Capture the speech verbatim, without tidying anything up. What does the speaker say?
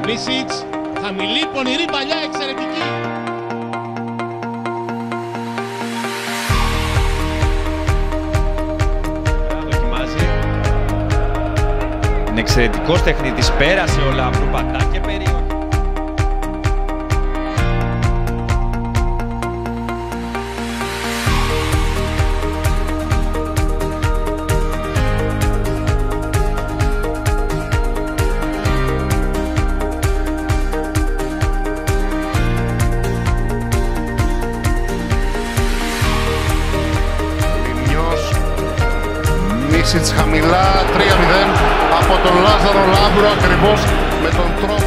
Περίσιτς, χαμηλή, πονηρή παλιά, εξαιρετική. Δοκιμάζει. Είναι εξαιρετικός τεχνίτης, πέρασε ο Λαμπρού, πατά και περιοχή. Μίσιτς χαμηλά, τρία μηδέν από τον Λάζαρο Λάμπρο, ακριβώς με τον τρόπο.